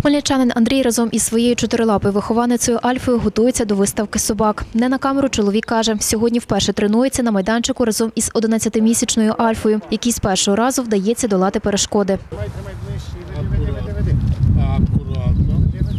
Хмельничанин Андрій разом із своєю чотирилапою вихованицею Альфою готується до виставки собак. Не на камеру чоловік каже, сьогодні вперше тренується на майданчику разом із 11-місячною Альфою, якій з першого разу вдається долати перешкоди. Тримай ближче, веди. Акуратно.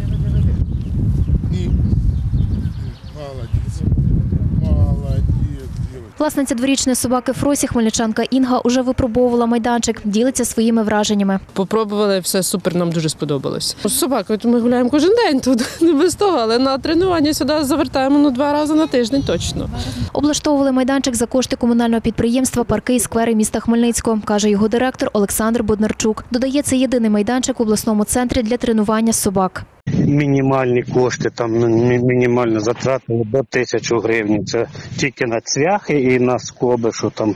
Ні. Молодець. Молодець. Власниця дворічної собаки Фросі, хмельничанка Інга, уже випробовувала майданчик, ділиться своїми враженнями. Попробували, все супер, нам дуже сподобалось. З собакою ми гуляємо кожен день тут, не без того, але на тренування сюди завертаємо 2 рази на тиждень точно. Облаштовували майданчик за кошти комунального підприємства «Парки і сквери» міста Хмельницького, каже його директор Олександр Боднарчук. Додає, це єдиний майданчик в обласному центрі для тренування собак. Мінімальні кошти, там мінімально затратили до 1000 гривень. Це тільки на цвяхи і на скоби, що там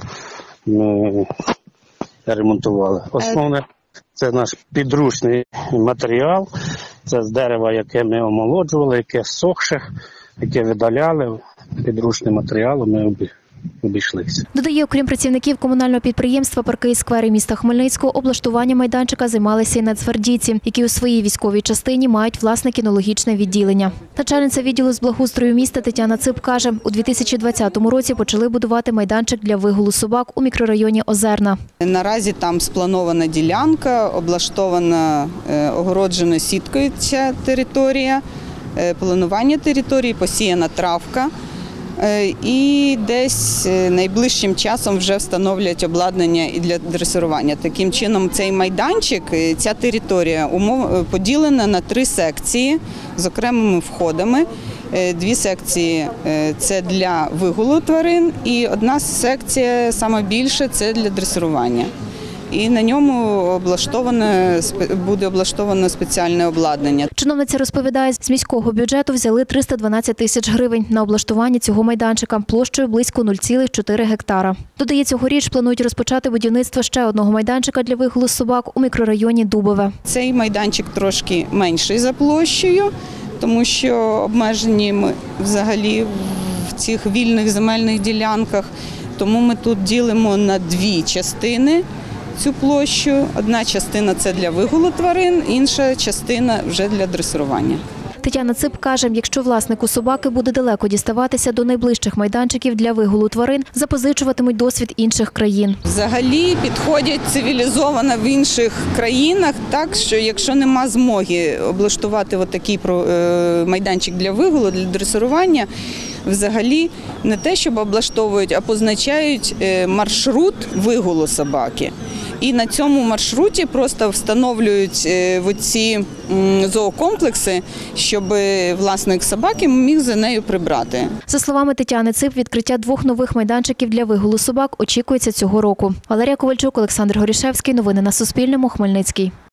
ремонтували. Основне – це наш підручний матеріал, це з дерева, яке ми омолоджували, яке сохше, яке видаляли. Підручним матеріалом ми обійшлися. Додає, окрім працівників комунального підприємства «Парки і сквери» міста Хмельницького, облаштування майданчика займалися і нацгвардійці, які у своїй військовій частині мають власне кінологічне відділення. Начальниця відділу з благоустрою міста Тетяна Цип каже, у 2020 році почали будувати майданчик для вигулу собак у мікрорайоні Озерна. Наразі там спланована ділянка, облаштована, огороджена сіткою ця територія, планування території, посіяна травка. І десь найближчим часом вже встановлять обладнання і для дресирування. Таким чином, цей майданчик, ця територія поділена на 3 секції з окремими входами. 2 секції – це для вигулу тварин, і 1 секція, саме більше, це для дресирування. І на ньому буде облаштовано спеціальне обладнання. Чиновниця розповідає, з міського бюджету взяли 312 тисяч гривень на облаштування цього майданчика площею близько 0,4 гектара. Додає, цьогоріч планують розпочати будівництво ще одного майданчика для вигулу собак у мікрорайоні Дубове. Цей майданчик трошки менший за площею, тому що обмежені ми взагалі в цих вільних земельних ділянках. Тому ми тут ділимо на 2 частини цю площу. 1 частина – це для вигулу тварин, інша частина – вже для дресирування. Тетяна Цип каже, якщо власнику собаки буде далеко діставатися до найближчих майданчиків для вигулу тварин, запозичуватимуть досвід інших країн. Взагалі підходять цивілізовано в інших країнах, так що якщо нема змоги облаштувати такий майданчик для вигулу, для дресирування, взагалі не те, щоб облаштовують, а позначають маршрут вигулу собаки. І на цьому маршруті просто встановлюють оці зоокомплекси, щоб власник собаки міг за нею прибрати. За словами Тетяни Цип, відкриття 2 нових майданчиків для вигулу собак очікується цього року. Валерія Ковальчук, Олександр Горішевський. Новини на Суспільному. Хмельницький.